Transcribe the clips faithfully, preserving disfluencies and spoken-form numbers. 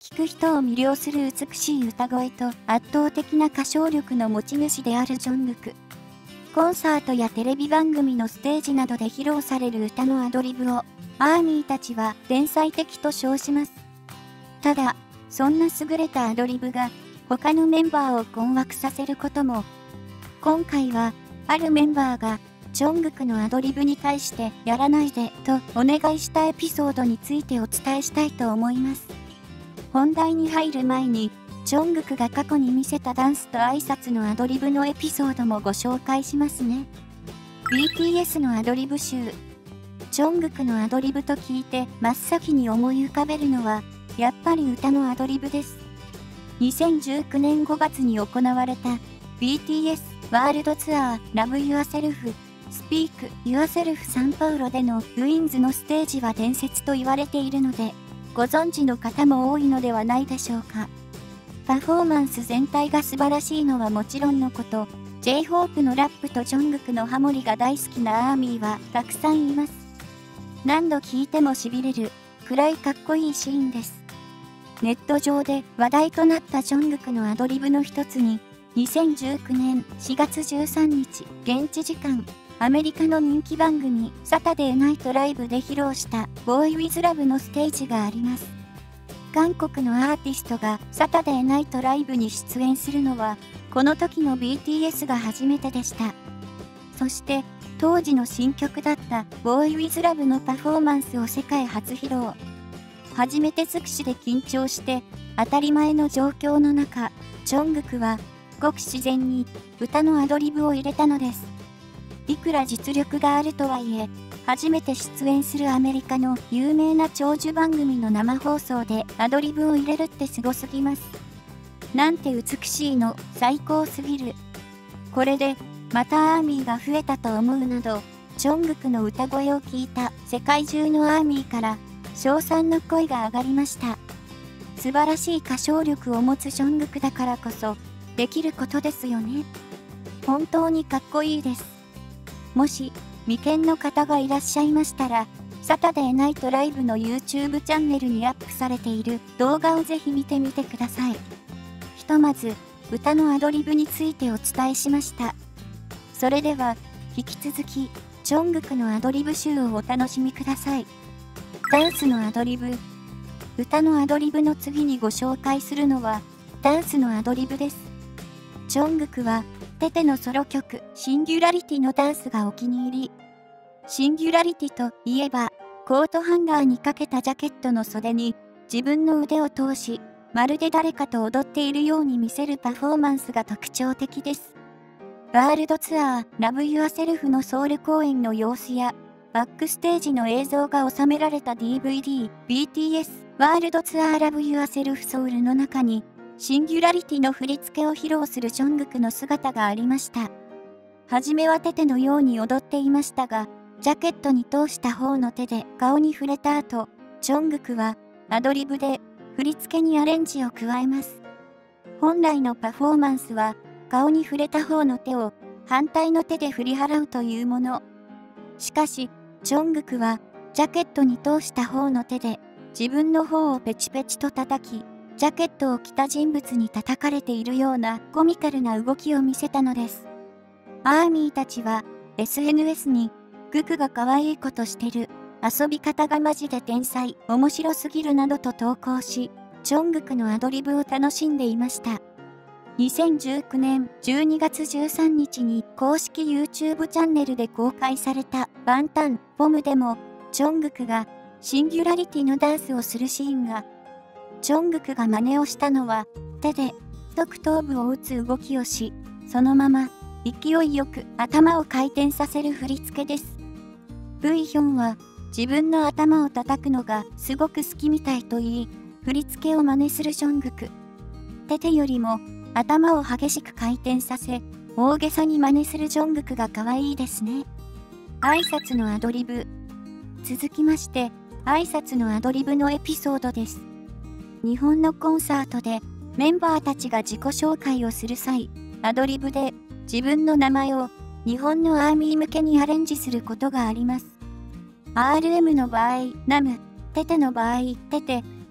聞く人を魅了する美しい歌声と圧倒的な歌唱力の持ち主であるジョングク。コンサートやテレビ番組のステージなどで披露される歌のアドリブをアーミーたちは天才的と称します。ただ、そんな優れたアドリブが他のメンバーを困惑させることも。今回はあるメンバーがジョングクのアドリブに対してやらないでとお願いしたエピソードについてお伝えしたいと思います。本題に入る前に、ジョングクが過去に見せたダンスと挨拶のアドリブのエピソードもご紹介しますね。ビーティーエス のアドリブ集。ジョングクのアドリブと聞いて真っ先に思い浮かべるのは、やっぱり歌のアドリブです。にせんじゅうきゅうねんごがつに行われた ビーティーエス ワールドツアー Love Yourself Speak Yourself サンパウロでのウィンズのステージは伝説と言われているので、ご存知の方も多いのではないでしょうか。パフォーマンス全体が素晴らしいのはもちろんのこと、J-ホープ のラップとジョングクのハモリが大好きなアーミーはたくさんいます。何度聴いても痺れるくらいかっこいいシーンです。ネット上で話題となったジョングクのアドリブの一つに、にせんじゅうきゅうねんしがつじゅうさんにち現地時間、アメリカの人気番組サタデーナイトライブで披露したボーイ・ウィズ・ラブのステージがあります。韓国のアーティストがサタデーナイトライブに出演するのは、この時の ビーティーエス が初めてでした。そして、当時の新曲だったボーイ・ウィズ・ラブのパフォーマンスを世界初披露。初めて尽くしで緊張して当たり前の状況の中、ジョングクはごく自然に歌のアドリブを入れたのです。いくら実力があるとはいえ、初めて出演するアメリカの有名な長寿番組の生放送でアドリブを入れるってすごすぎます。なんて美しいの、最高すぎる。これでまたアーミーが増えたと思うなど、ジョングクの歌声を聞いた世界中のアーミーから称賛の声が上がりました。素晴らしい歌唱力を持つジョングクだからこそできることですよね。本当にかっこいいです。もし未見の方がいらっしゃいましたら、サタデーナイトライブの YouTube チャンネルにアップされている動画をぜひ見てみてください。ひとまず歌のアドリブについてお伝えしました。それでは引き続きジョングクのアドリブ集をお楽しみください。ダンスのアドリブ。歌のアドリブの次にご紹介するのはダンスのアドリブです。ジョングクはテテのソロ曲シンギュラリティのダンスがお気に入り。シンギュラリティといえば、コートハンガーにかけたジャケットの袖に自分の腕を通し、まるで誰かと踊っているように見せるパフォーマンスが特徴的です。ワールドツアー Love Yourself のソウル公演の様子や、バックステージの映像が収められた ディーブイディー、ビーティーエス ワールドツアー Love Yourself ソウルの中に、シンギュラリティの振り付けを披露するジョングクの姿がありました。はじめはテテのように踊っていましたが、ジャケットに通した方の手で顔に触れた後、ジョングクはアドリブで振り付けにアレンジを加えます。本来のパフォーマンスは顔に触れた方の手を反対の手で振り払うというもの。しかし、ジョングクはジャケットに通した方の手で自分の方をペチペチと叩き、ジャケットを着た人物に叩かれているようなコミカルな動きを見せたのです。アーミーたちは エスエヌエス にグクが可愛いことしてる、遊び方がマジで天才、面白すぎるなどと投稿し、ジョングクのアドリブを楽しんでいました。にせんじゅうきゅうねんじゅうにがつじゅうさんにちに公式 YouTube チャンネルで公開されたバンタン・ボムでも、ジョングクがシンギュラリティのダンスをするシーンが、ジョングクが真似をしたのは、手で側頭部を打つ動きをし、そのまま勢いよく頭を回転させる振り付けです。ブイヒョンは自分の頭を叩くのがすごく好きみたいと言い、振り付けを真似するジョングク。テテよりも頭を激しく回転させ、大げさに真似するジョングクが可愛いですね。挨拶のアドリブ。続きまして、挨拶のアドリブのエピソードです。日本のコンサートでメンバーたちが自己紹介をする際、アドリブで自分の名前を日本のアーミー向けにアレンジすることがあります。アールエム の場合、ナム、テテの場合、テテ、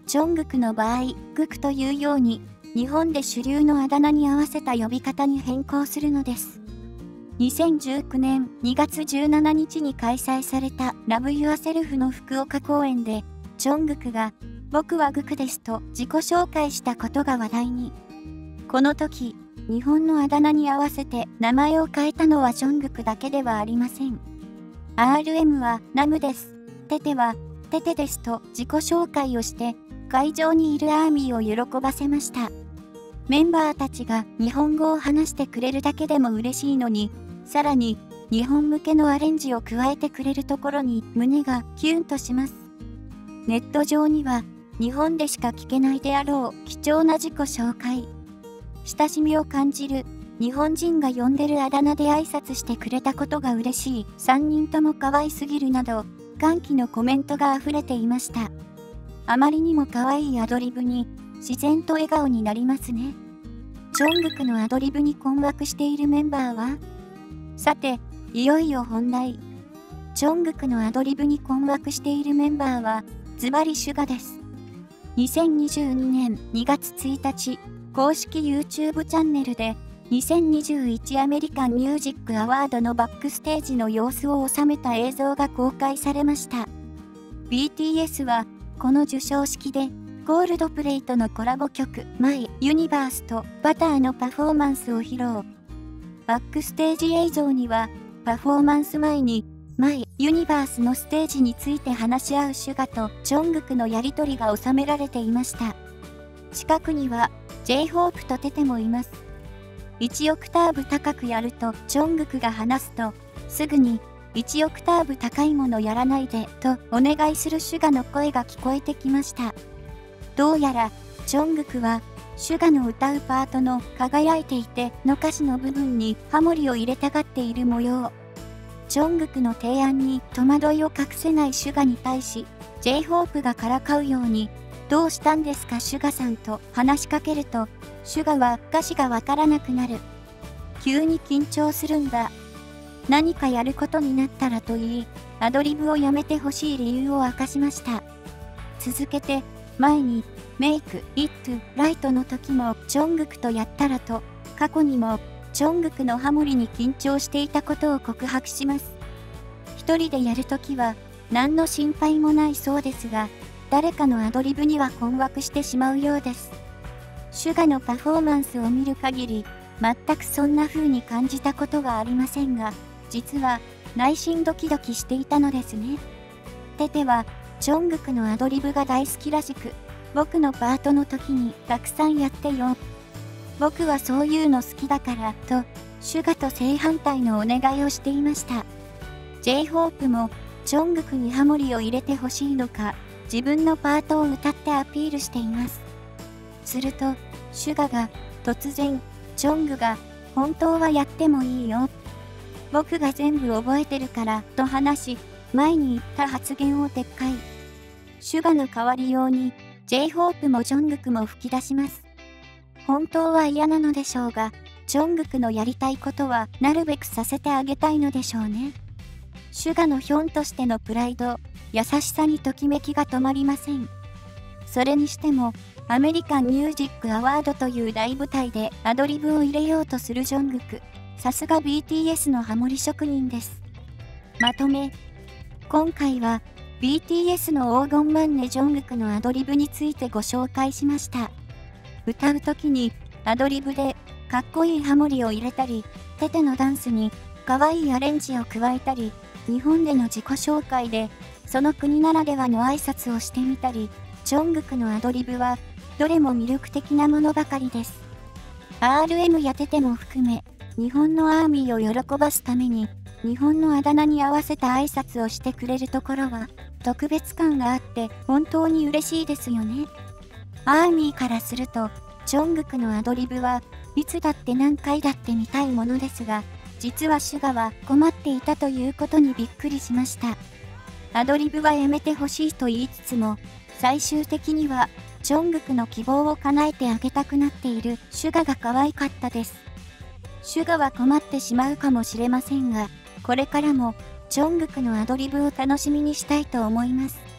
ジョングクの場合、グクというように、日本で主流のあだ名に合わせた呼び方に変更するのです。にせんじゅうきゅうねんにがつじゅうしちにちに開催されたラブ・ユア・セルフの福岡公演で、ジョングクが、僕はグクですと自己紹介したことが話題に。この時、日本のあだ名に合わせて名前を変えたのはジョングクだけではありません。アールエム はナムです。テテはテテですと自己紹介をして会場にいるアーミーを喜ばせました。メンバーたちが日本語を話してくれるだけでも嬉しいのに、さらに日本向けのアレンジを加えてくれるところに胸がキュンとします。ネット上には日本でしか聞けないであろう貴重な自己紹介。親しみを感じる日本人が呼んでるあだ名で挨拶してくれたことが嬉しいさんにんとも可愛すぎるなど歓喜のコメントが溢れていました。あまりにも可愛いアドリブに自然と笑顔になりますね。ジョングクのアドリブに困惑しているメンバーは？さて、いよいよ本題。ジョングクのアドリブに困惑しているメンバーは、ズバリシュガです。にせんにじゅうにねんにがつついたち、公式 YouTube チャンネルで、にせんにじゅういちアメリカンミュージックアワードのバックステージの様子を収めた映像が公開されました。ビーティーエス は、この授賞式で、コールドプレイとのコラボ曲、マイ・ユニバースとバターのパフォーマンスを披露。バックステージ映像には、パフォーマンス前に、マイ・ユニバースのステージについて話し合うシュガとジョングクのやりとりが収められていました。近くには、ジェイホープとテテもいます。いちオクターブ高くやるとジョングクが話すと、すぐに、いちオクターブ高いものやらないでとお願いするシュガの声が聞こえてきました。どうやら、ジョングクは、シュガの歌うパートの輝いていての歌詞の部分にハモリを入れたがっている模様。ジョングクの提案に戸惑いを隠せないシュガに対し、ジェイホープがからかうように、どうしたんですかシュガさんと話しかけると、シュガは歌詞がわからなくなる。急に緊張するんだ。何かやることになったらと言い、アドリブをやめてほしい理由を明かしました。続けて、前に、メイク、イット、ライトの時もジョングクとやったらと、過去にも、ジョングクのハモリに緊張していたことを告白します。一人でやるときは、何の心配もないそうですが、誰かのアドリブには困惑してしまうようです。シュガのパフォーマンスを見る限り、全くそんな風に感じたことはありませんが、実は、内心ドキドキしていたのですね。テテは、ジョングクのアドリブが大好きらしく、僕のパートの時にたくさんやってよ。僕はそういうの好きだから、と、シュガと正反対のお願いをしていました。ジェイホープも、ジョングクにハモリを入れてほしいのか、自分のパートを歌ってアピールしています。すると、シュガが、突然、ジョングが、本当はやってもいいよ。僕が全部覚えてるから、と話し、前に言った発言を撤回。シュガの代わり用に、ジェイホープもジョングクも吹き出します。本当は嫌なのでしょうが、ジョングクのやりたいことはなるべくさせてあげたいのでしょうね。シュガのヒョンとしてのプライド、優しさにときめきが止まりません。それにしても、アメリカンミュージックアワードという大舞台でアドリブを入れようとするジョングク。さすが ビーティーエス のハモリ職人です。まとめ。今回は ビーティーエス の黄金マンネジョングクのアドリブについてご紹介しました。歌うときにアドリブでかっこいいハモリを入れたり、テテのダンスに可愛いアレンジを加えたり、日本での自己紹介でその国ならではの挨拶をしてみたり、ジョングクのアドリブはどれも魅力的なものばかりです。アールエム やテテも含め、日本のアーミーを喜ばすために、日本のあだ名に合わせた挨拶をしてくれるところは、特別感があって本当に嬉しいですよね。アーミーからすると、ジョングクのアドリブはいつだって何回だって見たいものですが、実はシュガは困っていたということにびっくりしました。アドリブはやめてほしいと言いつつも、最終的には、ジョングクの希望を叶えてあげたくなっているシュガが可愛かったです。シュガは困ってしまうかもしれませんが、これからもジョングクのアドリブを楽しみにしたいと思います。